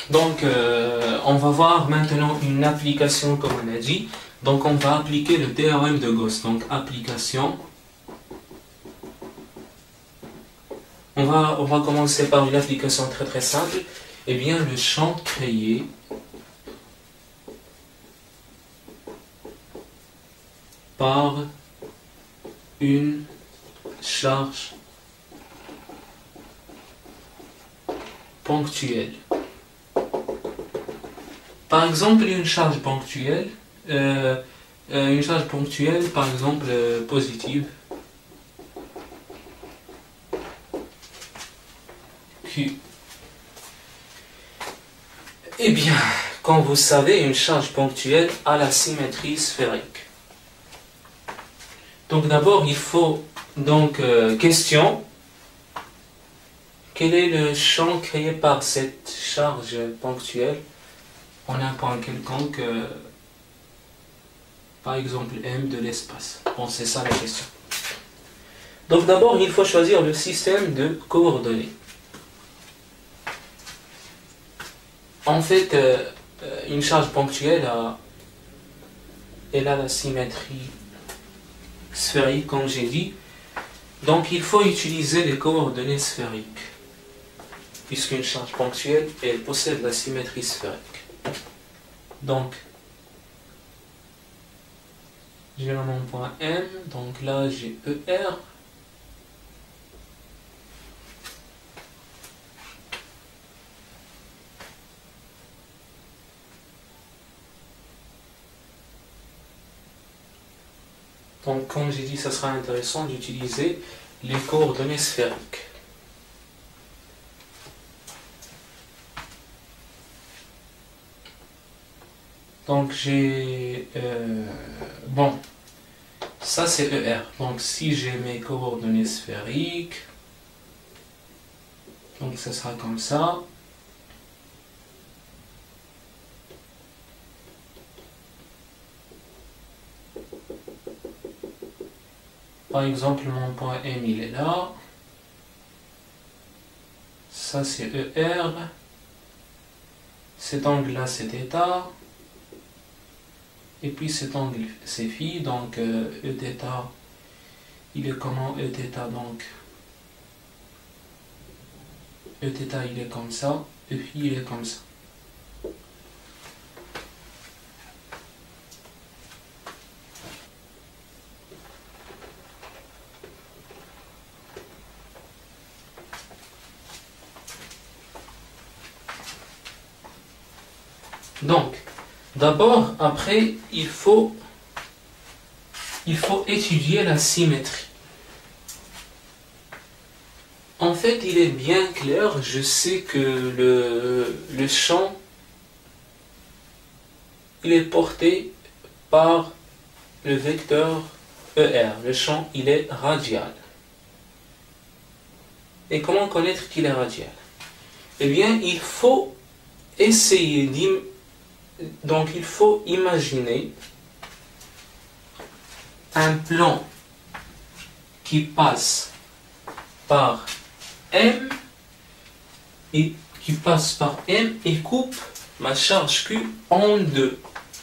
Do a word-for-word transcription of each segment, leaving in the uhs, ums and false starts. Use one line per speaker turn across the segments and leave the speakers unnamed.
Donc, euh, on va voir maintenant une application comme on a dit. Donc, on va appliquer le théorème de Gauss. Donc, application. On va, on va commencer par une application très très simple. Eh bien, le champ créé par une charge ponctuelle. Par exemple, une charge ponctuelle, euh, euh, une charge ponctuelle, par exemple, euh, positive, Q. Eh bien, comme vous savez, une charge ponctuelle a la symétrie sphérique. Donc d'abord, il faut, donc, euh, question, quel est le champ créé par cette charge ponctuelle en un point quelconque, euh, par exemple M de l'espace. Bon, c'est ça la question. Donc d'abord, il faut choisir le système de coordonnées. En fait, euh, une charge ponctuelle a, elle a la symétrie sphérique, comme j'ai dit. Donc il faut utiliser les coordonnées sphériques, puisqu'une charge ponctuelle, elle possède la symétrie sphérique. Donc, j'ai mon point M, donc là j'ai E R. Donc, comme j'ai dit, ça sera intéressant d'utiliser les coordonnées sphériques. Donc, j'ai... Euh, bon, ça c'est E R. Donc, si j'ai mes coordonnées sphériques, donc ça sera comme ça. Par exemple, mon point M, il est là. Ça, c'est E R. Cet angle-là, c'est θ. Et puis cet angle, c'est phi. Donc, euh, Eθ, il est comment Eθ, donc Eθ, il est comme ça. Eφ, il est comme ça. Donc, d'abord, après, il faut, il faut étudier la symétrie. En fait, il est bien clair, je sais que le, le champ, il est porté par le vecteur E R. Le champ, il est radial. Et comment connaître qu'il est radial? Eh bien, il faut essayer d'imaginer. Donc, il faut imaginer un plan qui passe par M et qui passe par M et coupe ma charge Q en deux.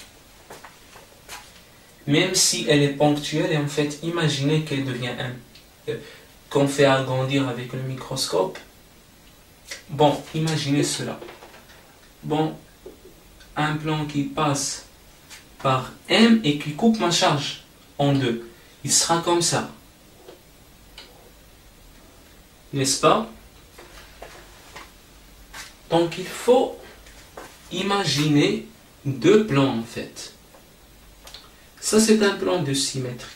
Même si elle est ponctuelle, et en fait, imaginez qu'elle devient un, euh, qu'on fait agrandir avec le microscope. Bon, imaginez cela. Bon. Un plan qui passe par M et qui coupe ma charge en deux. Il sera comme ça. N'est-ce pas? Donc il faut imaginer deux plans en fait. Ça c'est un plan de symétrie.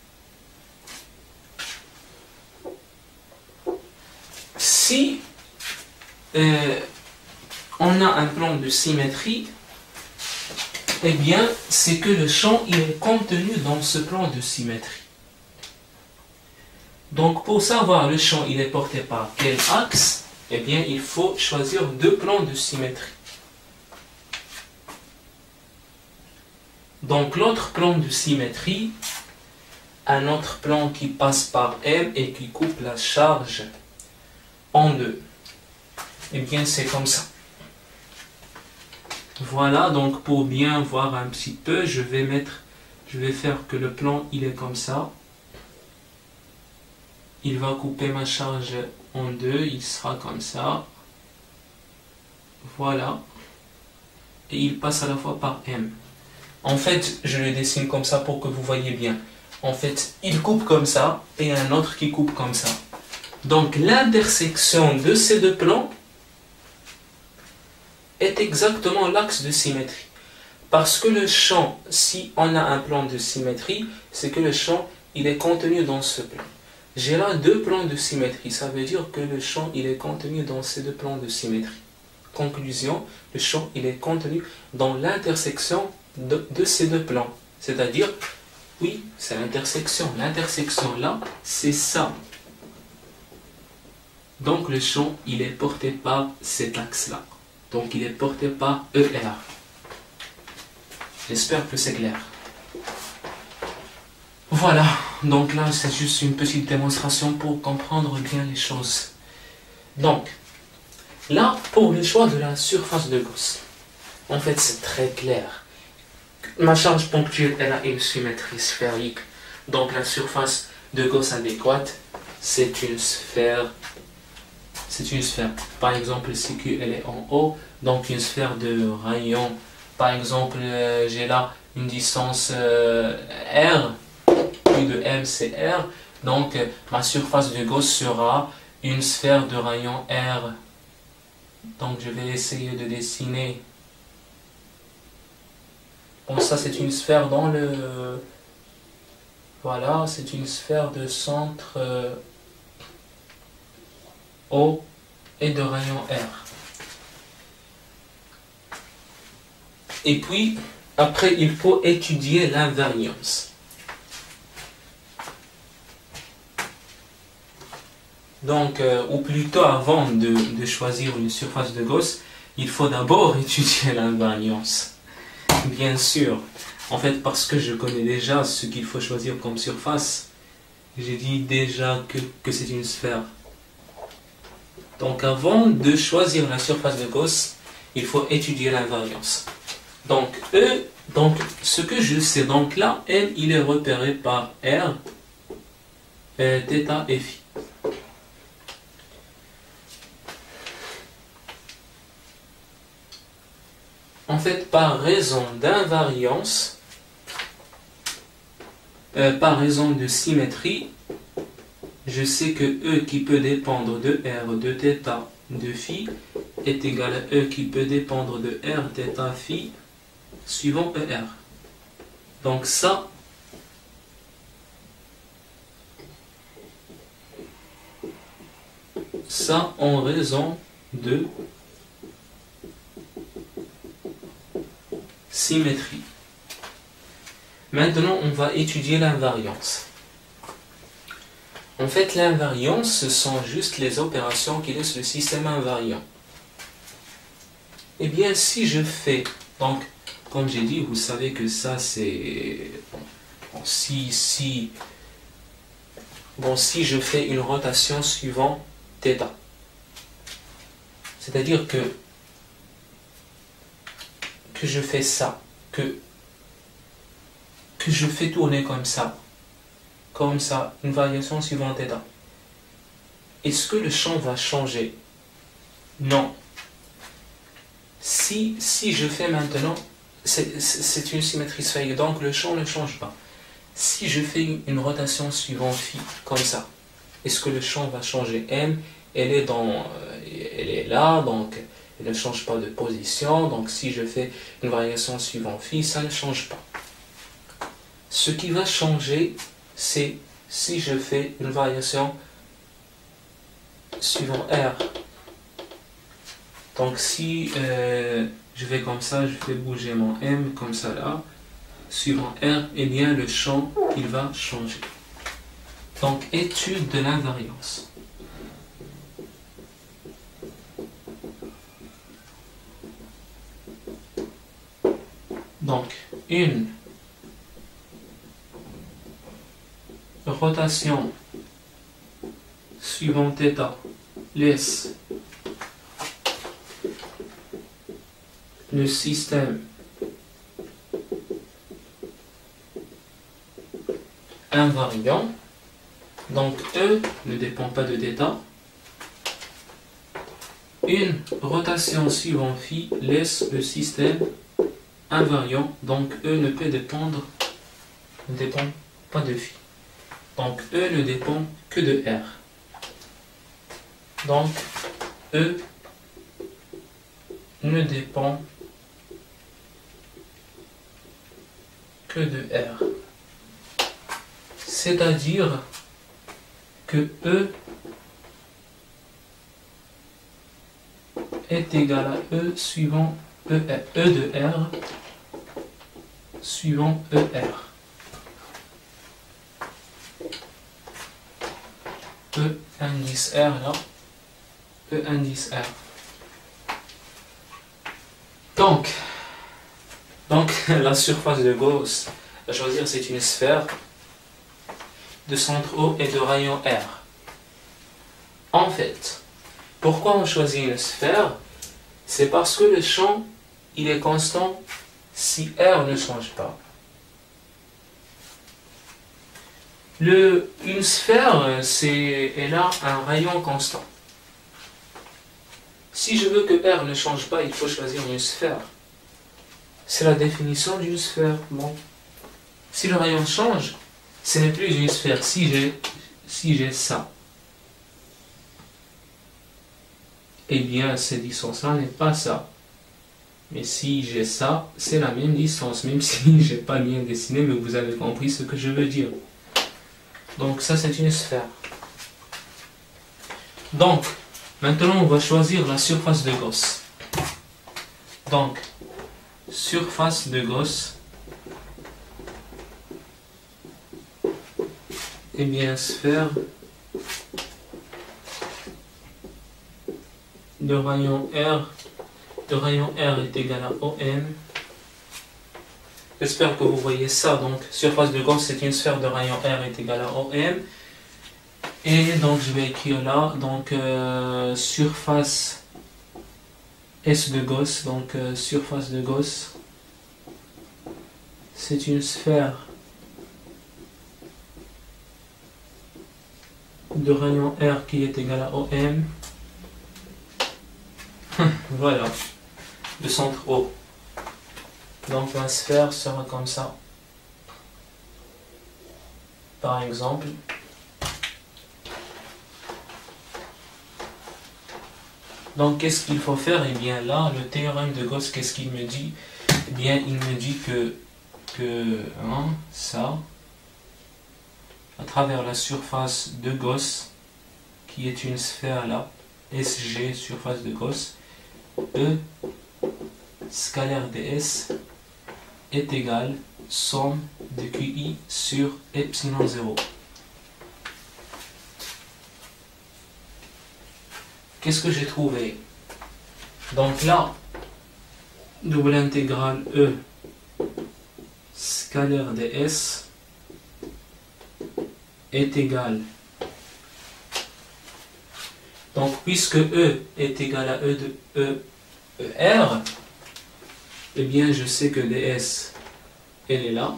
Si euh, on a un plan de symétrie, eh bien, c'est que le champ il est contenu dans ce plan de symétrie. Donc, pour savoir le champ il est porté par quel axe, eh bien, il faut choisir deux plans de symétrie. Donc, l'autre plan de symétrie, un autre plan qui passe par M et qui coupe la charge en deux. Eh bien, c'est comme ça. Voilà, donc pour bien voir un petit peu, je vais mettre, je vais faire que le plan il est comme ça. Il va couper ma charge en deux, il sera comme ça. Voilà. Et il passe à la fois par M. En fait, je le dessine comme ça pour que vous voyez bien. En fait, il coupe comme ça et un autre qui coupe comme ça. Donc l'intersection de ces deux plans est exactement l'axe de symétrie. Parce que le champ, si on a un plan de symétrie, c'est que le champ, il est contenu dans ce plan. J'ai là deux plans de symétrie, ça veut dire que le champ, il est contenu dans ces deux plans de symétrie. Conclusion, le champ, il est contenu dans l'intersection de, de ces deux plans. C'est-à-dire, oui, c'est l'intersection. L'intersection là, c'est ça. Donc le champ, il est porté par cet axe-là. Donc il est porté par E R. J'espère que c'est clair. Voilà, donc là c'est juste une petite démonstration pour comprendre bien les choses. Donc, là, pour le choix de la surface de Gauss, en fait c'est très clair. Ma charge ponctuelle, elle a une symétrie sphérique. Donc la surface de Gauss adéquate, c'est une sphère. C'est une sphère. Par exemple, C Q, elle est en haut, donc une sphère de rayon. Par exemple, euh, j'ai là une distance euh, R, plus de M, c'est R. Donc, euh, ma surface de Gauss sera une sphère de rayon R. Donc, je vais essayer de dessiner. Bon, ça, c'est une sphère dans le... Voilà, c'est une sphère de centre euh, O et de rayon R. Et puis, après, il faut étudier l'invariance. Donc, euh, ou plutôt avant de, de choisir une surface de Gauss, il faut d'abord étudier l'invariance. Bien sûr. En fait, parce que je connais déjà ce qu'il faut choisir comme surface, j'ai dit déjà que, que c'est une sphère. Donc, avant de choisir la surface de Gauss, il faut étudier l'invariance. Donc, E, donc, ce que je sais, donc là, M, il est repéré par R, euh, θ et phi. En fait, par raison d'invariance, euh, par raison de symétrie, je sais que E qui peut dépendre de R, de θ, de phi, est égal à E qui peut dépendre de R, θ, phi, suivant E R. Donc ça, ça en raison de symétrie. Maintenant, on va étudier l'invariance. En fait, l'invariance, ce sont juste les opérations qui laissent le système invariant. Eh bien, si je fais, donc, comme j'ai dit, vous savez que ça, c'est... Bon, si, si, bon, si je fais une rotation suivant θ, c'est-à-dire que, que je fais ça, que, que je fais tourner comme ça, comme ça, une variation suivant θ. Est-ce que le champ va changer? Non. Si, si je fais maintenant, c'est une symétrie sphérique, donc le champ ne change pas. Si je fais une rotation suivant phi, comme ça, est-ce que le champ va changer? M, elle est, dans, elle est là, donc elle ne change pas de position, donc si je fais une variation suivant phi, ça ne change pas. Ce qui va changer, c'est si je fais une variation suivant R. Donc si euh, je vais comme ça, je fais bouger mon M comme ça là, suivant R, eh bien le champ, il va changer. Donc étude de l'invariance. Donc une rotation suivant θ laisse le système invariant, donc E ne dépend pas de θ, une rotation suivant phi laisse le système invariant, donc E ne peut dépendre, ne dépend pas de phi. Donc E ne dépend que de R. Donc E ne dépend que de R. C'est-à-dire que E est égal à E suivant E, E de R suivant E R. E indice R là, E indice R. Donc, donc la surface de Gauss à choisir, c'est une sphère de centre O et de rayon R. En fait, pourquoi on choisit une sphère? C'est parce que le champ, il est constant si R ne change pas. Le, une sphère, c'est, elle a un rayon constant. Si je veux que R ne change pas, il faut choisir une sphère. C'est la définition d'une sphère. Bon. Si le rayon change, ce n'est plus une sphère. Si j'ai si j'ai ça, eh bien cette distance-là n'est pas ça. Mais si j'ai ça, c'est la même distance, même si je n'ai pas bien dessiné, mais vous avez compris ce que je veux dire. Donc ça, c'est une sphère. Donc, maintenant, on va choisir la surface de Gauss. Donc, surface de Gauss, eh bien, sphère de rayon R, de rayon R est égal à O M. J'espère que vous voyez ça. Donc, surface de Gauss, c'est une sphère de rayon R est égal à O M. Et donc, je vais écrire là, donc, euh, surface S de Gauss, donc, euh, surface de Gauss, c'est une sphère de rayon R qui est égal à O M. Voilà, le centre O. Donc la sphère sera comme ça. Par exemple, donc qu'est-ce qu'il faut faire? Eh bien là, le théorème de Gauss, qu'est-ce qu'il me dit? Eh bien, il me dit que, que hein, ça, à travers la surface de Gauss, qui est une sphère là, S G, surface de Gauss, E scalaire ds est égal somme de Q I sur epsilon zéro. Qu'est-ce que j'ai trouvé? Donc là, double intégrale E scalaire ds est égal. Donc puisque E est égal à E de E, E R, eh bien je sais que ds, elle est là.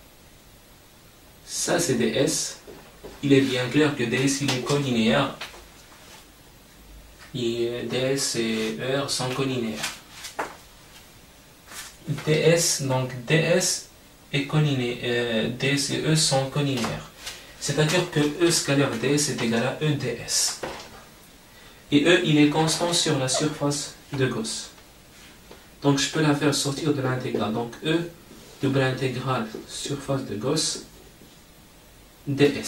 Ça c'est ds. Il est bien clair que ds il est collinéaire. Et ds et E R sont collinéaires. ds, donc ds est collinéaire, euh, ds et E sont collinéaires. C'est-à-dire que E scalaire ds est égal à E ds. Et E, il est constant sur la surface de Gauss. Donc je peux la faire sortir de l'intégrale. Donc E, double intégrale surface de Gauss, ds.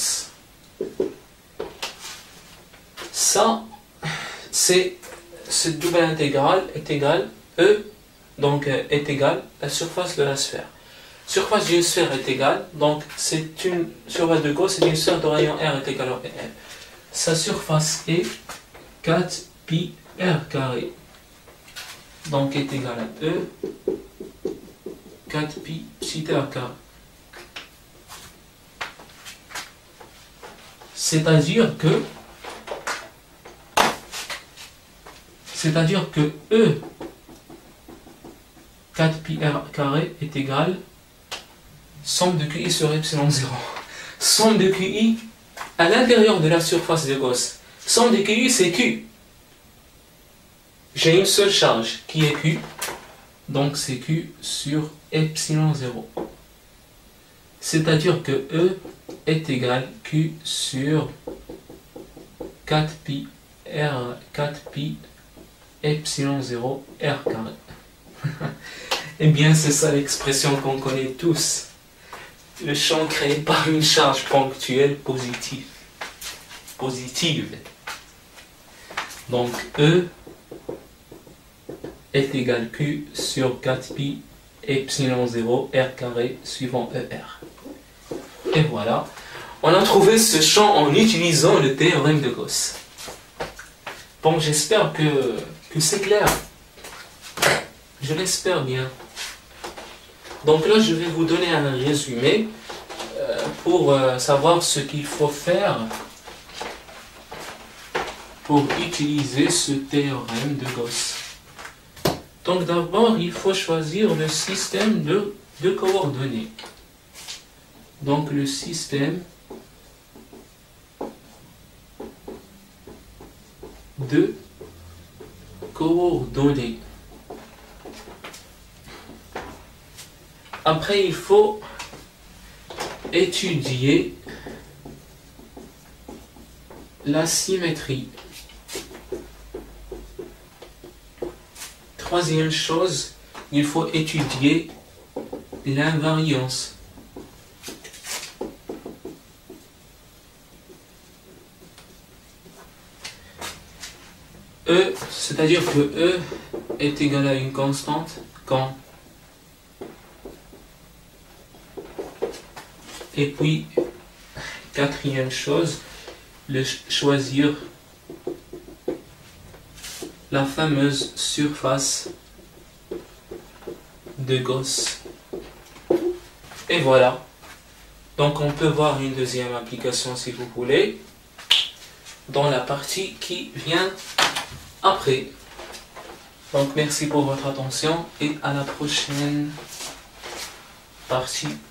Ça, c'est cette double intégrale est égale E, donc est égale la surface de la sphère. Surface d'une sphère est égale, donc c'est une surface de Gauss, c'est une sphère de rayon R est égale à R. Sa surface est quatre pi R carré. Donc est égal à E quatre pi psi R carré. C'est-à-dire que c'est-à-dire que E quatre pi r carré est égal somme de Q I sur epsilon zéro. Somme de Q I à l'intérieur de la surface de Gauss. Somme de Q I, c'est Q. J'ai une seule charge qui est Q. Donc c'est Q sur epsilon zéro. C'est-à-dire que E est égal Q sur quatre pi R quatre pi epsilon zéro R carré. Eh bien, c'est ça l'expression qu'on connaît tous. Le champ créé par une charge ponctuelle positive. Positive. Donc, E est égal Q sur quatre pi epsilon zéro R carré suivant E R. Et voilà. On a trouvé ce champ en utilisant le théorème de Gauss. Bon, j'espère que, que c'est clair. Je l'espère bien. Donc là, je vais vous donner un résumé euh, pour euh, savoir ce qu'il faut faire pour utiliser ce théorème de Gauss. Donc d'abord, il faut choisir le système de, de coordonnées. Donc le système de coordonnées. Après, il faut étudier la symétrie. Troisième chose, il faut étudier l'invariance. E, c'est-à-dire que E est égal à une constante quand. Et puis, quatrième chose, le choisir la fameuse surface de Gauss. Et voilà. Donc on peut voir une deuxième application si vous voulez, dans la partie qui vient après. Donc merci pour votre attention et à la prochaine partie.